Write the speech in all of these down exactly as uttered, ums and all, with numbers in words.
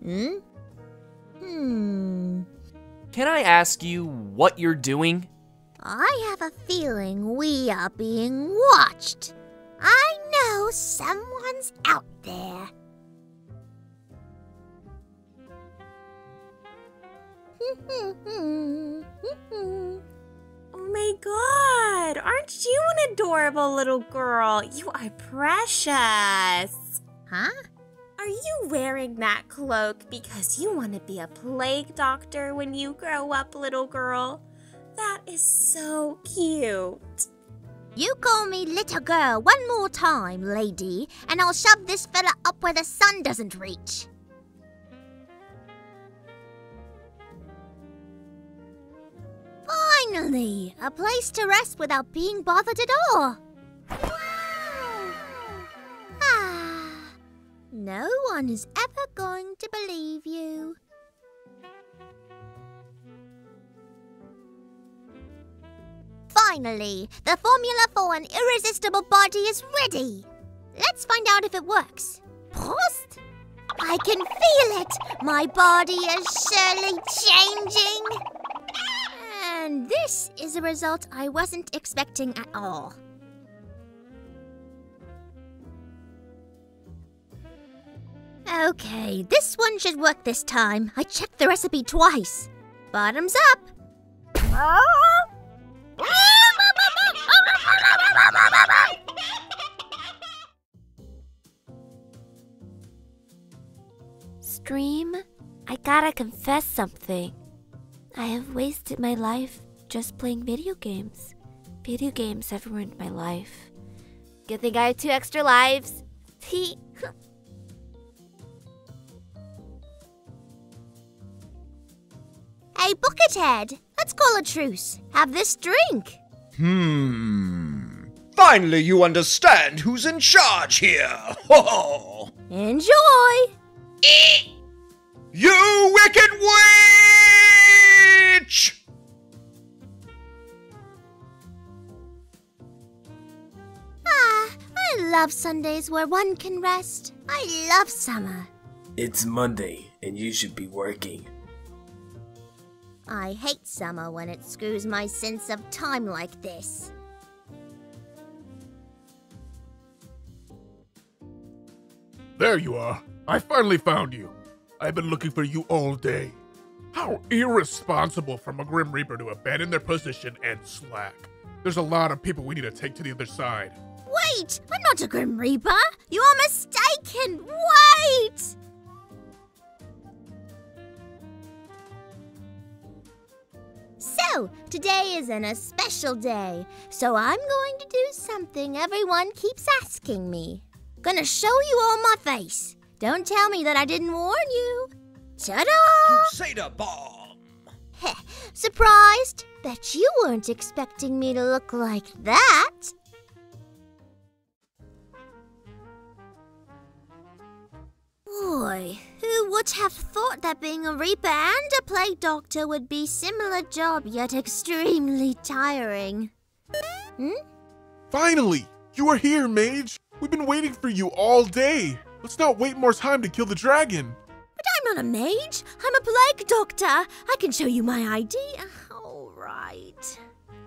Hmm? Hmm. Can I ask you what you're doing? I have a feeling we are being watched. I know someone's out there. Oh my god, aren't you an adorable little girl? You are precious. Huh? Are you wearing that cloak because you want to be a plague doctor when you grow up, little girl? That is so cute. You call me little girl one more time, lady, and I'll shove this fella up where the sun doesn't reach. Finally, a place to rest without being bothered at all. Wow. Ah, no one is ever going to believe you. Finally, the formula for an irresistible body is ready. Let's find out if it works. Prost! I can feel it. My body is surely changing. And this is a result I wasn't expecting at all. Okay, this one should work this time. I checked the recipe twice. Bottoms up. Stream, I gotta confess something. I have wasted my life just playing video games. Video games have ruined my life. Good thing I have two extra lives. Hey, Buckethead, let's call a truce. Have this drink. Hmm. Finally you understand who's in charge here. Ho ho! Enjoy. You wicked witch! Ah, I love Sundays where one can rest. I love summer. It's Monday, and you should be working. I hate summer when it screws my sense of time like this. There you are. I finally found you. I've been looking for you all day. How irresponsible from a Grim Reaper to abandon their position and slack. There's a lot of people we need to take to the other side. Wait! I'm not a Grim Reaper! You are mistaken! Wait! So, today isn't a special day, so I'm going to do something everyone keeps asking me. Gonna show you all my face. Don't tell me that I didn't warn you. Ta-da! Crusader bomb! Heh, surprised? Bet you weren't expecting me to look like that. Boy, who would have thought that being a Reaper and a Plague Doctor would be similar job yet extremely tiring? Hmm? Finally! You are here, Mage! We've been waiting for you all day! Let's not wait more time to kill the dragon! But I'm not a mage! I'm a Plague Doctor! I can show you my I D. All right.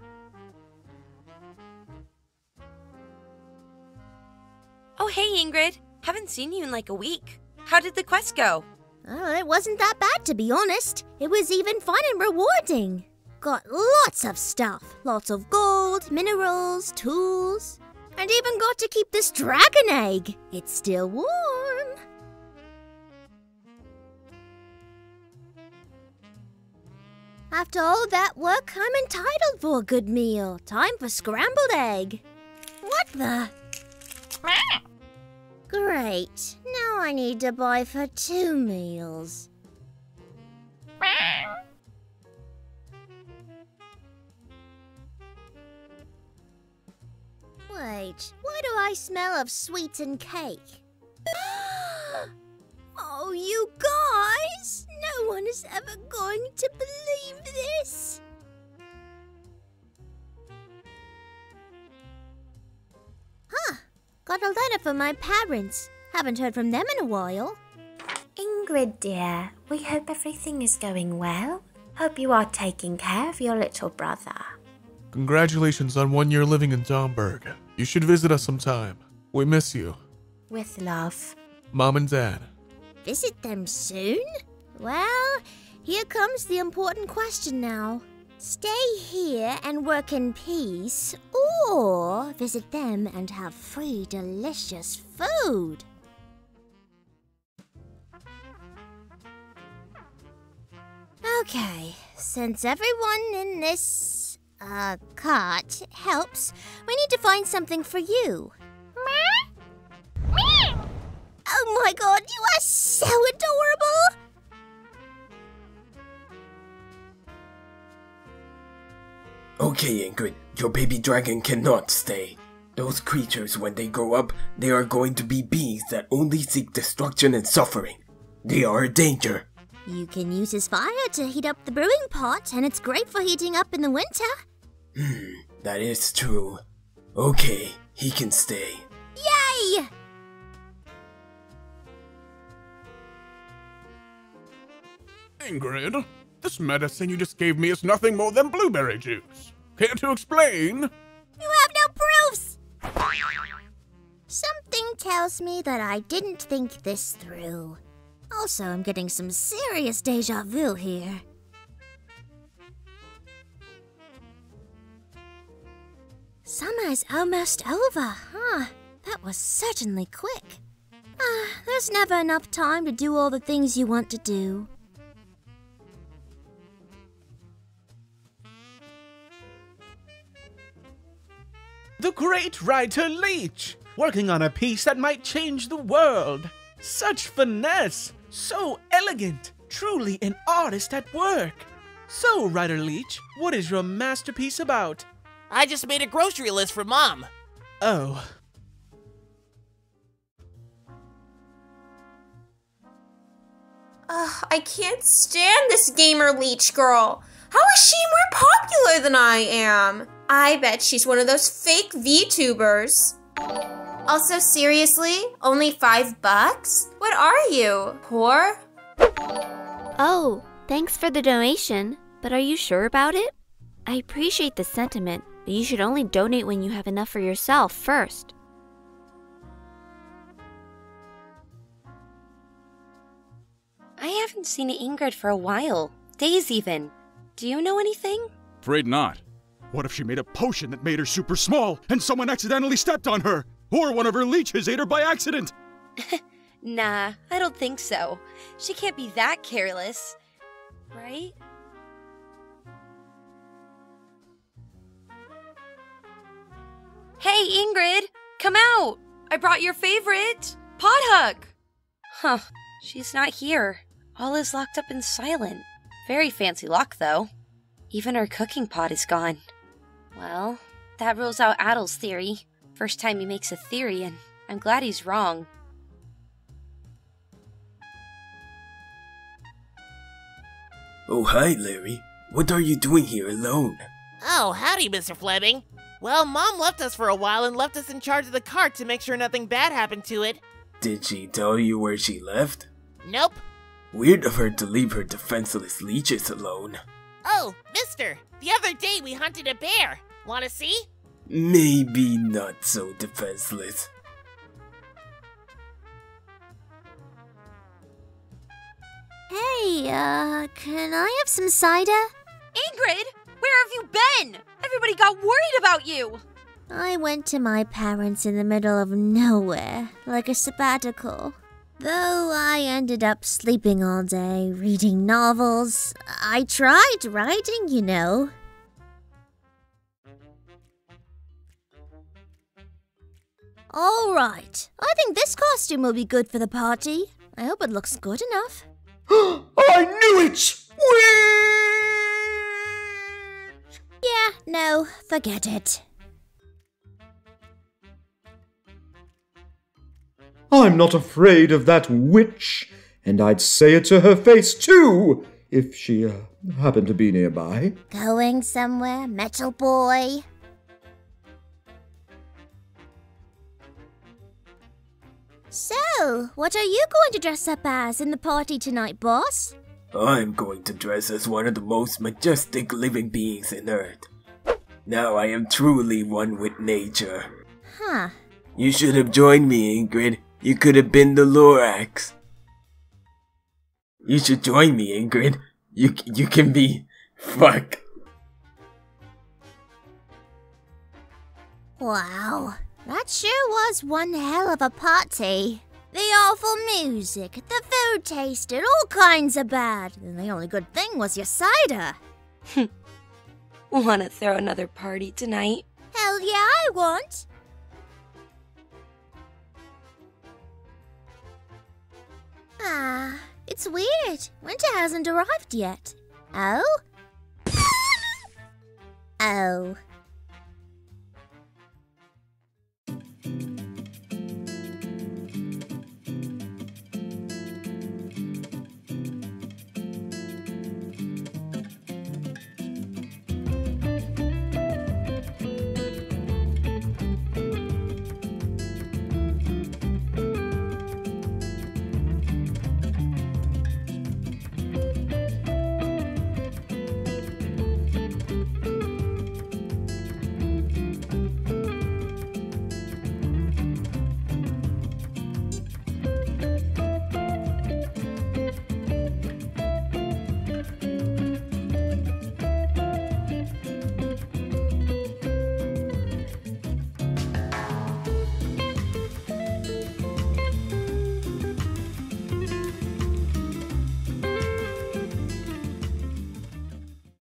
Oh, hey, Ingrid. Haven't seen you in like a week. How did the quest go? Oh, it wasn't that bad, to be honest. It was even fun and rewarding. Got lots of stuff. Lots of gold, minerals, tools. And even got to keep this dragon egg. It's still warm. After all that work, I'm entitled for a good meal. Time for scrambled egg. What the? Great. Now I need to buy for two meals. Wait, why do I smell of sweets and cake? Oh, you guys! No one is ever going to believe this! Huh, got a letter from my parents. Haven't heard from them in a while. Ingrid! Ingrid, dear. We hope everything is going well. Hope you are taking care of your little brother. Congratulations on one year living in Domburg. You should visit us sometime. We miss you. With love. Mom and Dad. Visit them soon? Well, here comes the important question now. Stay here and work in peace, or visit them and have free, delicious food. Okay, since everyone in this, uh, cart helps, we need to find something for you. Oh my god, you are so adorable! Okay, Ingrid, your baby dragon cannot stay. Those creatures, when they grow up, they are going to be beings that only seek destruction and suffering. They are a danger. You can use his fire to heat up the brewing pot, and it's great for heating up in the winter. Hmm, that is true. Okay, he can stay. Yay! Ingrid, this medicine you just gave me is nothing more than blueberry juice. Care to explain? You have no proofs! Something tells me that I didn't think this through. Also, I'm getting some serious deja vu here. Summer's almost over, huh? That was certainly quick. Ah, there's never enough time to do all the things you want to do. The great writer Leech, working on a piece that might change the world. Such finesse, so elegant, truly an artist at work. So, writer Leech, what is your masterpiece about? I just made a grocery list for Mom. Oh. Ugh, I can't stand this gamer Leech girl. How is she more popular than I am? I bet she's one of those fake VTubers. Also, seriously? Only five bucks? What are you, poor? Oh, thanks for the donation, but are you sure about it? I appreciate the sentiment, but you should only donate when you have enough for yourself first. I haven't seen Ingrid for a while. Days even. Do you know anything? Afraid not. What if she made a potion that made her super small and someone accidentally stepped on her? Or one of her leeches ate her by accident? Nah, I don't think so. She can't be that careless. Right? Hey, Ingrid! Come out! I brought your favorite! Pothug! Huh, she's not here. All is locked up and silent. Very fancy lock, though. Even her cooking pot is gone. Well, that rules out Adel's theory. First time he makes a theory, and I'm glad he's wrong. Oh, hi, Larry. What are you doing here alone? Oh, howdy, Mister Fleming. Well, Mom left us for a while and left us in charge of the cart to make sure nothing bad happened to it. Did she tell you where she left? Nope. Weird of her to leave her defenseless leeches alone. Oh, mister, the other day we hunted a bear. Wanna see? Maybe not so defenseless. Hey, uh, can I have some cider? Ingrid, where have you been? Everybody got worried about you. I went to my parents in the middle of nowhere, like a sabbatical. Though I ended up sleeping all day, reading novels. I tried writing, you know. All right, I think this costume will be good for the party. I hope it looks good enough. I knew it! Witch! Yeah, no, forget it. I'm not afraid of that witch, and I'd say it to her face too, if she uh, happened to be nearby. Going somewhere, Metal Boy? So, what are you going to dress up as in the party tonight, boss? I'm going to dress as one of the most majestic living beings in Earth. Now I am truly one with nature. Huh. You should have joined me, Ingrid. You could have been the Lorax. You should join me, Ingrid. You, you can be... Fuck. Wow, that sure was one hell of a party. The awful music, the food tasted all kinds of bad, and the only good thing was your cider. Wanna throw another party tonight? Hell yeah, I want. Ah, it's weird. Winter hasn't arrived yet. Oh? Oh.